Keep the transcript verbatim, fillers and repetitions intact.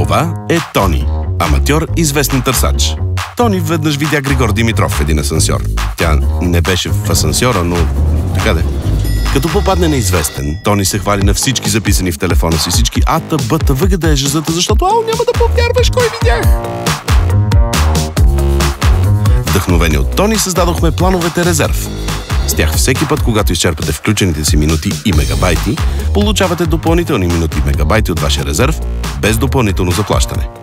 Това е Тони, аматьор известен търсач. Тони веднъж видя Григор Димитров в един асансьор. Тя не беше в асансьора, но така де. Като попадне неизвестен, Тони се хвали на всички записани в телефона си, всички ата, бъта, въгъда е жезата, защото ау, няма да повярваш кой видях. Вдъхновени от Тони създадохме плановете резерв. С тях всеки път, когато изчерпате включените си минути и мегабайти, получавате допълнителни минути и мегабайти от вашия резерв без допълнително заплащане.